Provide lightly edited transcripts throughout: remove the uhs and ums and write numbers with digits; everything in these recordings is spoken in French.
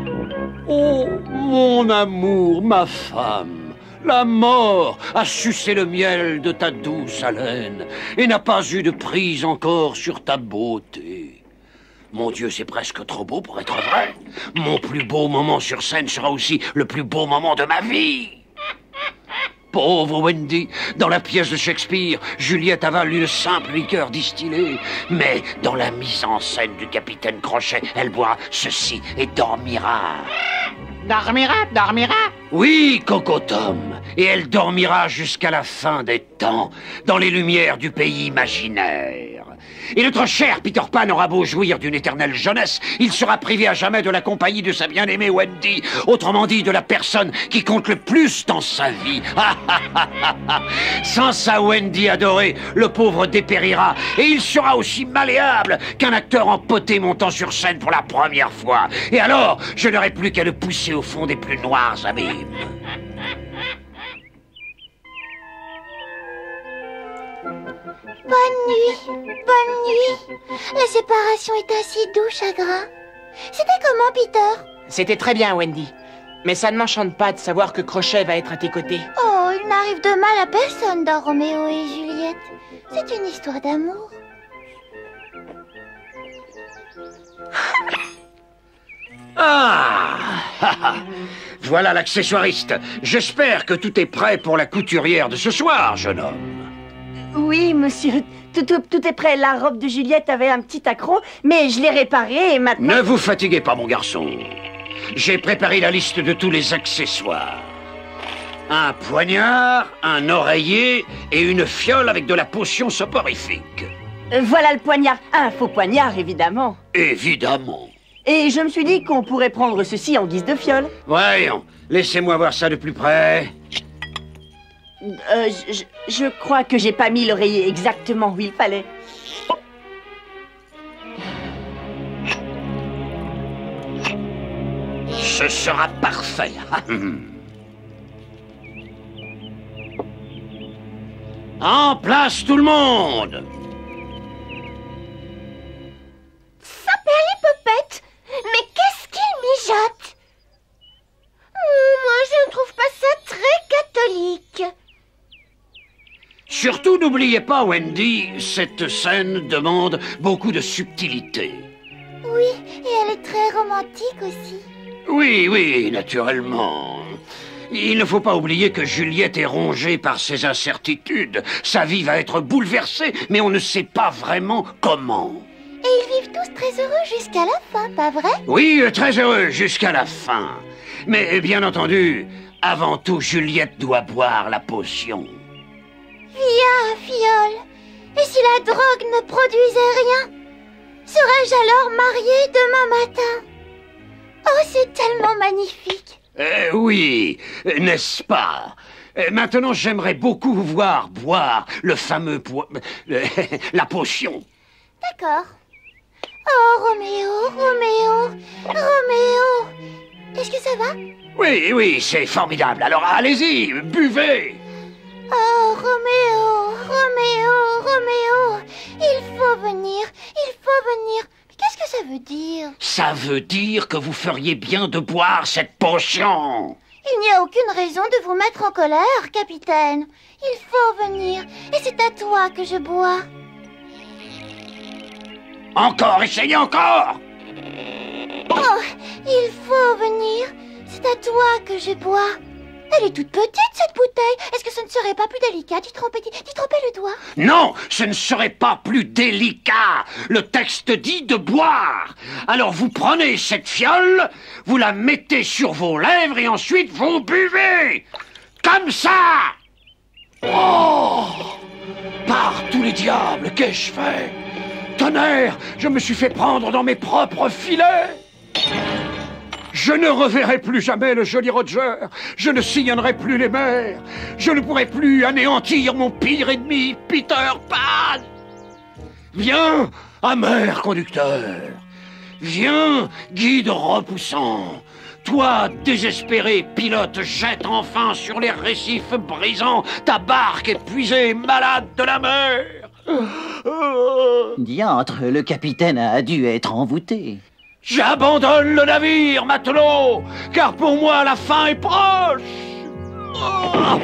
Oh, mon amour, ma femme, la mort a sucé le miel de ta douce haleine et n'a pas eu de prise encore sur ta beauté. Mon Dieu, c'est presque trop beau pour être vrai. Mon plus beau moment sur scène sera aussi le plus beau moment de ma vie. Pauvre Wendy, dans la pièce de Shakespeare, Juliette avale une simple liqueur distillée. Mais dans la mise en scène du capitaine Crochet, elle boira ceci et dormira. Dormira? Oui, Cocotom. Et elle dormira jusqu'à la fin des temps, dans les lumières du pays imaginaire. Et notre cher Peter Pan aura beau jouir d'une éternelle jeunesse, il sera privé à jamais de la compagnie de sa bien-aimée Wendy, autrement dit de la personne qui compte le plus dans sa vie. Sans sa Wendy adorée, le pauvre dépérira, et il sera aussi malléable qu'un acteur empoté montant sur scène pour la première fois. Et alors, je n'aurai plus qu'à le pousser au fond des plus noirs abîmes. Bonne nuit. La séparation est un si doux chagrin. C'était comment, Peter? C'était très bien, Wendy. Mais ça ne m'enchante pas de savoir que Crochet va être à tes côtés. Oh, il n'arrive de mal à personne dans Roméo et Juliette. C'est une histoire d'amour. Ah Voilà l'accessoiriste. J'espère que tout est prêt pour la couturière de ce soir, jeune homme. Oui, monsieur. Tout est prêt. La robe de Juliette avait un petit accroc, mais je l'ai réparée et maintenant... Ne vous fatiguez pas, mon garçon. J'ai préparé la liste de tous les accessoires. Un poignard, un oreiller et une fiole avec de la potion soporifique. Voilà le poignard. Un faux poignard, évidemment. Évidemment. Et je me suis dit qu'on pourrait prendre ceci en guise de fiole. Voyons, laissez-moi voir ça de plus près. Je crois que j'ai pas mis l'oreiller exactement où il fallait. Ce sera parfait. En place tout le monde. Saperlipopette, mais qu'est-ce qu'il mijote? Moi, je ne trouve pas ça très catholique. Surtout, n'oubliez pas, Wendy, cette scène demande beaucoup de subtilité. Oui, et elle est très romantique aussi. Oui, naturellement. Il ne faut pas oublier que Juliette est rongée par ses incertitudes. Sa vie va être bouleversée, mais on ne sait pas vraiment comment. Et ils vivent tous très heureux jusqu'à la fin, pas vrai? Oui, très heureux jusqu'à la fin. Mais bien entendu, avant tout, Juliette doit boire la potion. Viens, fiole. Et si la drogue ne produisait rien? Serais-je alors mariée demain matin? Oh, c'est tellement magnifique. Oui, n'est-ce pas? Maintenant, j'aimerais beaucoup vous voir boire le fameux la potion. D'accord. Oh, Roméo. Est-ce que ça va? Oui, c'est formidable. Alors, allez-y, buvez. Oh, Roméo. Il faut venir. Mais qu'est-ce que ça veut dire? Ça veut dire que vous feriez bien de boire cette potion. Il n'y a aucune raison de vous mettre en colère, capitaine. Il faut venir. Et c'est à toi que je bois. Encore, essayez encore. Oh, il faut venir. C'est à toi que je bois. Elle est toute petite, cette bouteille. Est-ce que ce ne serait pas plus délicat d'y tremper le doigt? Non, ce ne serait pas plus délicat. Le texte dit de boire. Alors vous prenez cette fiole, vous la mettez sur vos lèvres et ensuite vous buvez. Comme ça. Oh! Par tous les diables, qu'ai-je fait? Tonnerre, je me suis fait prendre dans mes propres filets. Je ne reverrai plus jamais le joli Roger. Je ne sillonnerai plus les mers. Je ne pourrai plus anéantir mon pire ennemi, Peter Pan. Viens, amer conducteur. Viens, guide repoussant. Toi, désespéré pilote, jette enfin sur les récifs brisants ta barque épuisée, malade de la mer. Diantre, le capitaine a dû être envoûté. J'abandonne le navire, matelot, car pour moi la fin est proche. Oh,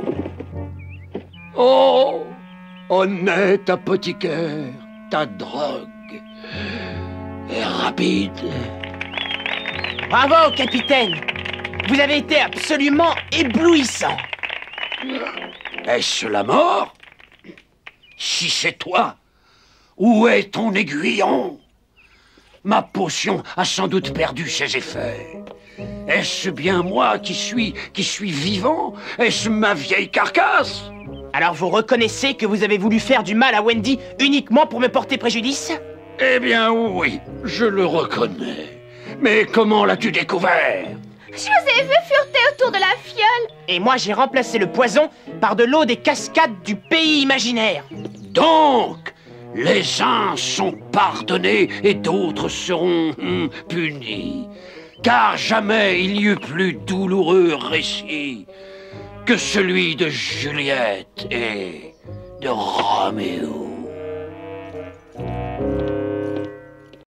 oh, honnête apothicaire, ta drogue est rapide. Bravo, capitaine. Vous avez été absolument éblouissant. Est-ce la mort? Si c'est toi, où est ton aiguillon? Ma potion a sans doute perdu ses effets. Est-ce bien moi qui suis vivant? Est-ce ma vieille carcasse? Alors vous reconnaissez que vous avez voulu faire du mal à Wendy uniquement pour me porter préjudice? Eh bien oui, je le reconnais. Mais comment l'as-tu découvert? Je vous ai vu fureter autour de la fiole. Et moi j'ai remplacé le poison par de l'eau des cascades du pays imaginaire. Donc, les uns sont pardonnés et d'autres seront punis. Car jamais il n'y eut plus douloureux récit que celui de Juliette et de Roméo.